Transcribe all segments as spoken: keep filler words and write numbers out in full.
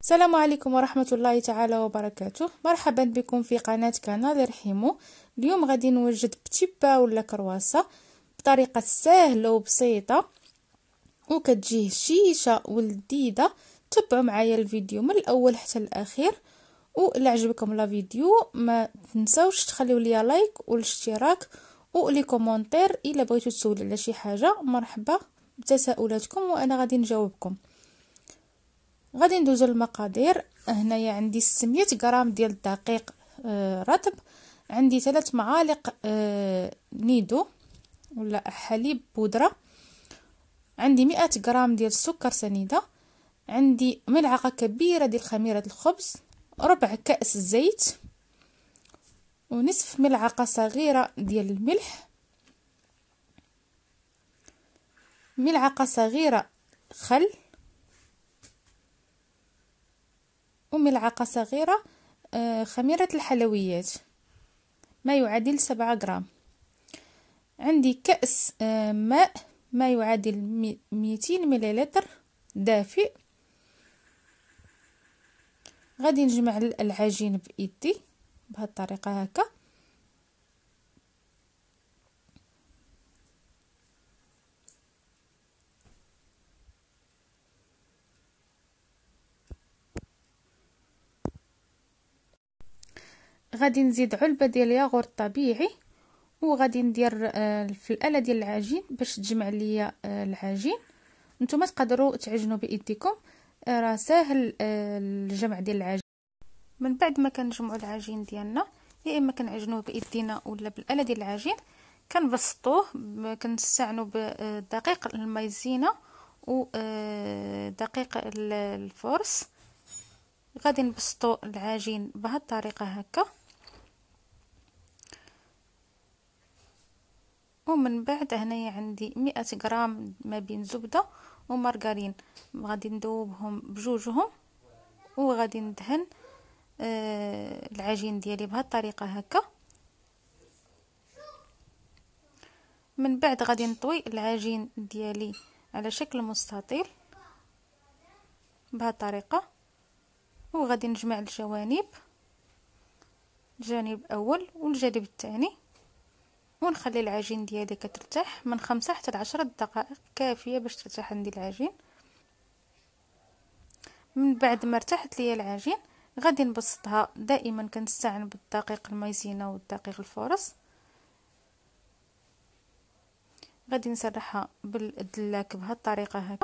السلام عليكم ورحمة الله تعالى وبركاته. مرحبا بكم في قناة كنال رحيمو. اليوم غادي نوجد بتيبا ولا كرواسة بطريقة سهلة وبسيطة وكتجيه شيشة ولذيذة. تبعوا معايا الفيديو من الاول حتى الاخير، وإلا عجبكم لا فيديو ما تنساوش تخليو ليا لايك والاشتراك ولي كومونتير. الا بغيتو تسولوا على شي حاجه مرحبا بتساؤلاتكم وانا غادي نجاوبكم. غادي ندوزو للمقادير. هنايا عندي ستمية غرام ديال الدقيق آه رطب، عندي ثلاث معالق آه نيدو ولا حليب بودره، عندي مئة غرام ديال السكر سنيده، عندي ملعقه كبيره ديال خميره الخبز، ربع كأس زيت، ونصف ملعقه صغيره ديال الملح، ملعقه صغيره خل، وملعقه صغيره خميره الحلويات ما يعادل سبعة غرام. عندي كأس ماء ما يعادل مئتين مليلتر دافئ. غادي نجمع العجين بايدي بهذه الطريقه هكا. غادي نزيد علبه ديال ياغورت طبيعي، وغادي ندير في الاله ديال العجين باش تجمع ليا العجين. نتوما تقدروا تعجنوا بايديكم، راه ساهل الجمع ديال العجين. من بعد ما كنجمعوا العجين ديالنا يا اما كنعجنوه بايدينا ولا بالاله ديال العجين، كنبسطوه كنستعنوا بدقيق المايزينا ودقيق الفورس. غادي نبسطوا العجين بهذه الطريقه هكا، ومن بعد هنايا عندي مئة غرام ما بين زبده ومارغرين، غادي ندوبهم بجوجهم وغادي ندهن آه العجين ديالي بهذه الطريقه هكا. من بعد غادي نطوي العجين ديالي على شكل مستطيل بهذه الطريقه، وغادي نجمع الجوانب، الجانب الاول والجانب الثاني، ونخلي العجين ديالي كترتاح من خمسة حتى لعشرة دقائق كافيه باش ترتاح عندي العجين. من بعد ما ارتاحت ليا العجين غادي نبسطها. دائما كنستعن بالدقيق المايزينا والدقيق الفورس. غادي نسرحها بالدلاك بهذه الطريقه هكا.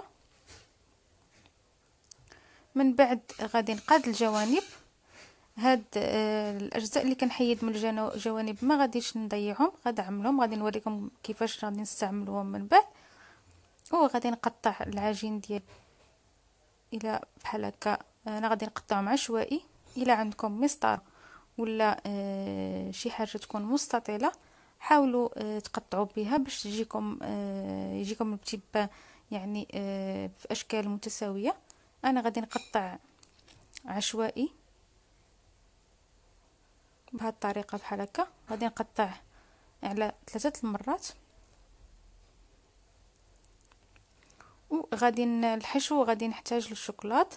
من بعد غادي نقاد الجوانب. هاد آه الاجزاء اللي كنحيد من الجوانب ما غاديش نضيعهم، غادي نعملهم، غادي نوريكم كيفاش غادي نستعملوهم من بعد. وغادي نقطع العجين ديال الى بحال هكا. انا غادي نقطعهم عشوائي. الى عندكم مسطره ولا آه شي حاجه تكون مستطيله حاولوا آه تقطعوا بها باش تجيكم آه يجيكم البتيبا يعني آه في اشكال متساويه. انا غادي نقطع عشوائي بهذه الطريقه بحال هكا. غادي نقطع على ثلاثه المرات، وغادي الحشو غادي نحتاج للشوكولات.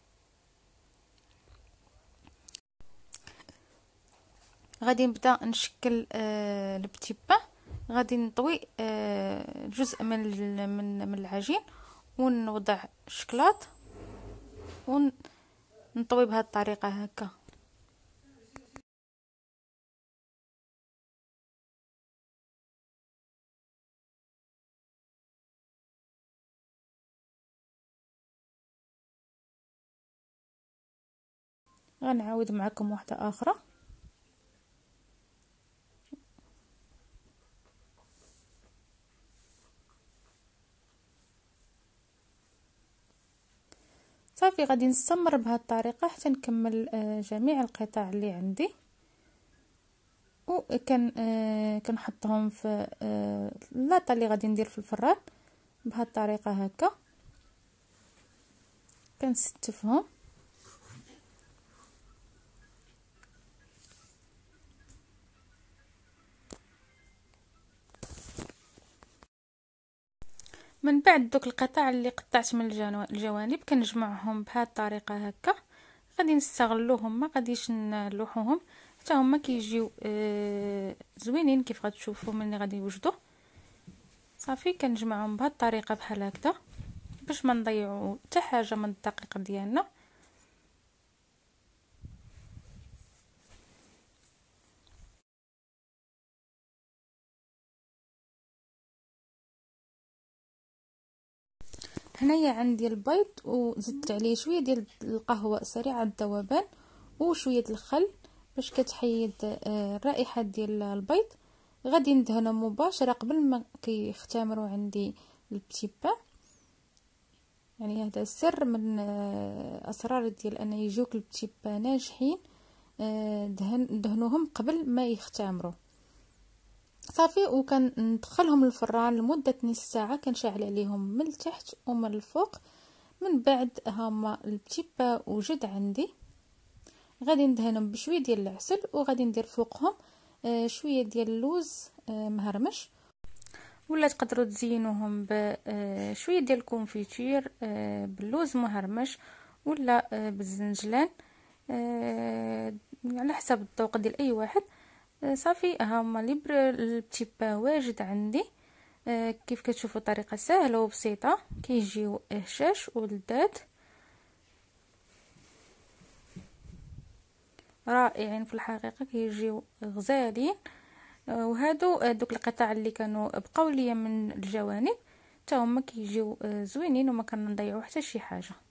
غادي نبدا نشكل آه البتيبا. غادي نطوي آه جزء من من من العجين ونوضع الشكلاط ونطوي بهذه الطريقه هكا. غنعاود معكم واحده اخرى. صافي غادي نستمر بهذه الطريقه حتى نكمل جميع القطع اللي عندي، وكان كنحطهم في اللاطه اللي غادي ندير في الفران بهذه الطريقه هكا. كنستفهم من بعد دوك القطع اللي قطعت من الجوانب كنجمعهم بهذه الطريقه هكا. غادي نستغلوهم، ما غاديش نلوحوهم، حتى هما كيجيو آه زوينين كيف غتشوفوا ملي غادي يوجدوا. صافي كنجمعهم بهذه الطريقه بحال هكذا باش ما نضيعوا حتى حاجه من الدقيق ديالنا. هنايا عندي البيض وزدت عليه شويه ديال القهوه سريعه الذوبان وشويه الخل باش كتحيد الرائحه ديال البيض. غادي ندهنه مباشره قبل ما كيختمروا عندي البتي با. يعني هذا السر من اسرار ديال ان يجوك البتي با ناجحين، دهن دهنوهم قبل ما يختمروا. صافي وكندخلهم للفران لمده نص ساعه، كنشعل عليهم من التحت ومن الفوق. من بعد هما البتي با وجد عندي، غادي ندهنهم بشويه ديال العسل وغادي ندير فوقهم شويه ديال اللوز مهرمش، ولا تقدروا تزينوهم بشويه ديال الكونفيتير باللوز مهرمش ولا بالزنجلان على حسب الذوق ديال اي واحد. صافي هما لي البتي با واجد عندي. كيف كتشوفوا طريقه سهله وبسيطه، كيجيو هشاش ولذاذ رائعين في الحقيقه، كيجيو غزالين. وهادو دوك القطع اللي كانوا بقاو ليا من الجوانب حتى هما كيجيو زوينين وما كنضيعوا حتى شي حاجه.